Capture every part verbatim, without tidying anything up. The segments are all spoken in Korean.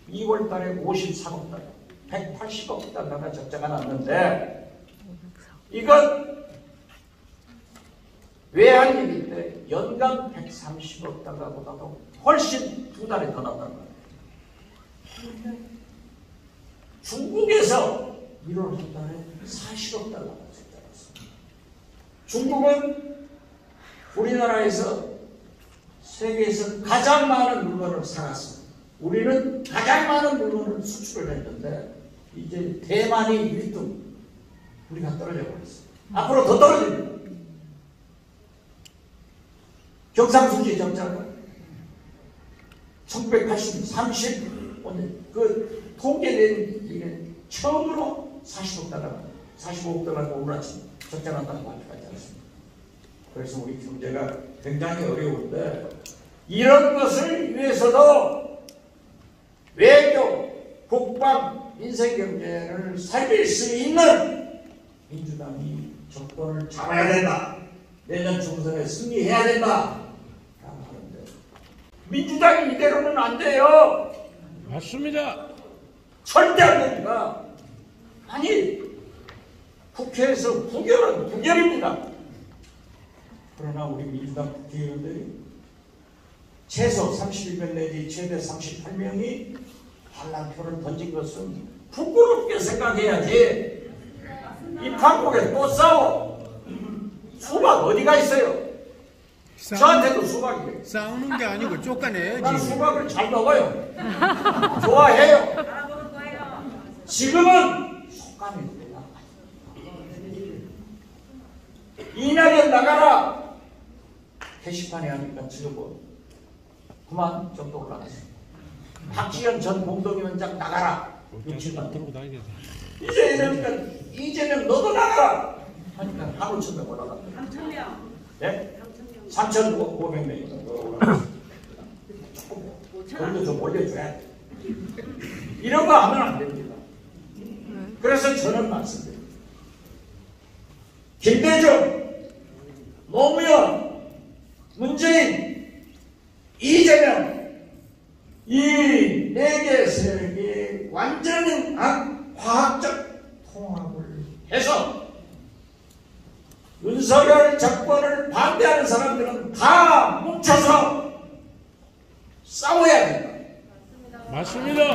이월 달에 오십삼억 달러, 백팔십억 달러가 적자가 났는데 이건 외환위기 때 연간 백삼십억 달러보다도 훨씬 두 달에 더 났단 말이에요. 중국에서 일월 한 달에 사십억 달러가 적자 났습니다. 중국은 우리나라에서 세계에서 가장 많은 물건을 사갔습니다. 우리는 가장 많은 물건을 수출을 했는데 이제 대만이 일 등, 우리가 떨어져 버렸어요. 앞으로 더 떨어집니다. 경상수지 적자가 천구백팔십, 삼십오 년 그 통계된 이게 처음으로 사십억 달러, 사십오억 달러가 오늘 아침 적자 난다는 발표하지 않습니다. 그래서 우리 경제가 굉장히 어려운데 이런 것을 위해서도 외교, 국방, 민생경제를 살릴 수 있는 민주당이 정권을 잡아야 된다. 내년 총선에 승리해야 된다. 라고 하는데 민주당이 이대로는 안 돼요. 맞습니다. 절대 안 됩니다. 아니 국회에서 부결은 부결입니다. 그러나 우리 민주당 국회의원들이 최소 삼십일 명 내지 최대 삼십팔 명이 반란표를 던진 것은 부끄럽게 생각해야지. 이 판국에 또 싸워. 수박 어디가 있어요? 싸우... 저한테도 수박이에요. 싸우는 게 아니고 쫓아내야지. 난 수박을 잘 먹어요. 좋아해요. 지금은 속감이 됩니다. 이낙연 나가라. 게시판에 하니까 지금 뭐 그만 정도 올라갔어요. 박지원 전 공동위원장 나가라. 육칠만 들고 다니겠다. 이제 이러니까 이재명 너도 나가라. 하니까 한 오천 명 올라갔다. 삼천 명. 네? 삼천오백 명이 올라갔어요. 그것도 좀 올려줘야 돼. 이런 거 하면 안 됩니다. 그래서 저는 말씀드립니다. 김대중, 노무현, 문재인, 이재명 이 네 개 세력이 완전히 과학적 통합을 해서 윤석열 정권을 반대하는 사람들은 다 뭉쳐서 싸워야 된다. 맞습니다.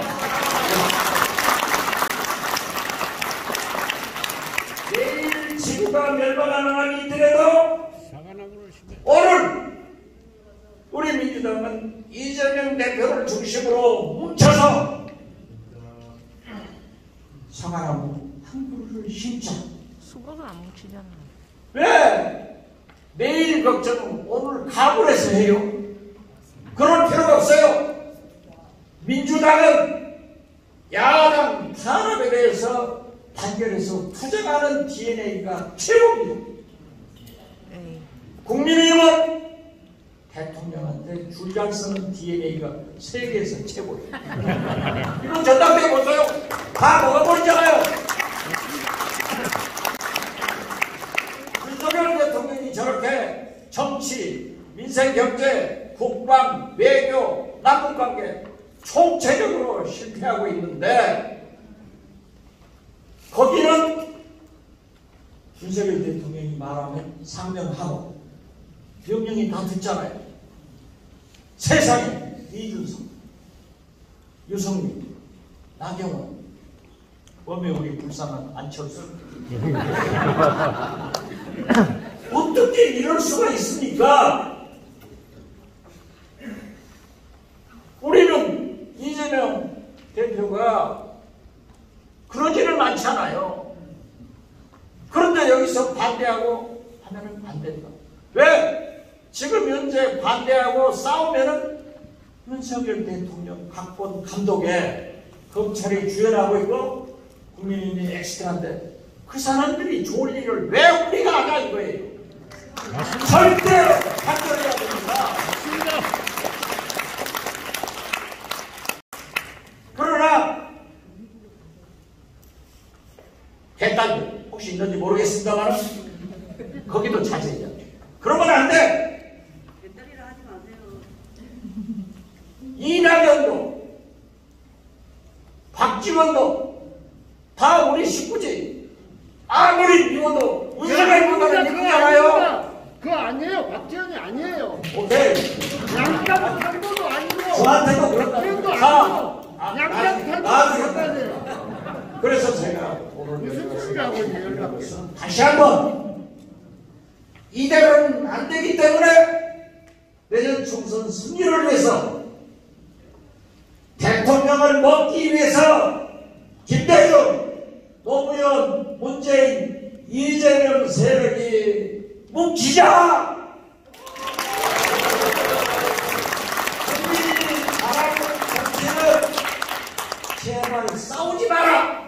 내일 지구가 멸망하는 날이 있더라도 오늘 우리 민주당은 이재명 대표를 중심으로 뭉쳐서 사과나무 한 그루를 심자. 수박은 안 뭉치잖아. 왜? 내일 걱정은 오늘 가불해서 해요. 그럴 필요가 없어요. 민주당은 야당 탄압에 대해서 단결해서 투쟁하는 디엔에이가 최고입니다. 국민의힘은 대통령한테 줄잘 쓰는 디엔에이가 세계에서 최고예요. 이거 전당대회 보세요. 다 먹어버리잖아요. 윤석열 대통령이 저렇게 정치, 민생, 경제, 국방, 외교, 남북관계 총체적으로 실패하고 있는데 거기는 윤석열 대통령이 말하면 상명하고 명령이 다 듣잖아요. 세상에 이준석, 유승민, 나경원, 범에 우리 불쌍한 안철수 어떻게 이럴 수가 있습니까? 우리는 이재명 대표가 그러지는 않잖아요. 그런데 여기서 반대하고 하면은 안 된다. 왜? 지금 현재 반대하고 싸우면은 윤석열 대통령 각본 감독에 검찰이 주연하고 있고 국민의힘이 엑스트라인데 그 사람들이 좋을 일을 왜 우리가 하냐 이거예요. 절대로 판결해야 됩니다. 그러나 개딸들 혹시 있는지 모르겠습니다만 거기도 자제해야 돼. 그러면 안 돼. 이낙연도 박지원도 다 우리 식구지. 아무리 미워도 문세발보다는 이쁘잖아요. 그거 아니에요. 박지원이 아니에요. 오케이. 양당 탈도도 아니고. 저한테도 박지원도 그렇다. 아니고. 아, 양당 탈도도 나중에. 아니에요. 그래서 제가 오늘 무슨 소리라고 있는 것은 다시 한번 이대로는 안 되기 때문에 내년 총선 승리를 위해서 대통령을 먹기 위해서 김대중, 노무현, 문재인, 이재명 세력이 뭉치자! 국민이 바라는 정치는 제발 싸우지 마라!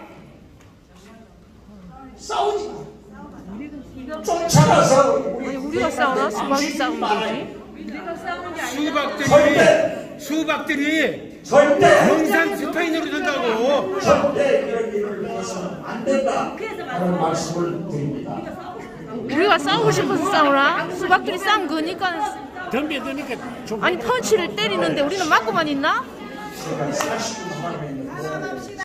싸우지 마! 쫓아가서 우리 아니 우리가 싸우나? 수박이 싸우는 거지? 수박들이 절대 수박들이 절대 영상 스페인으로 된다고. 절대 이런 일을 해서는 안 된다 하는 말씀을 드립니다. 우리가 싸우고 싶어서 싸우나? 수박들이 싸운 거니까. 덤벼드니까 좀 아니 펀치를 때리는데 우리는 맞고만 있나? 제가 사십 분 동안에 있는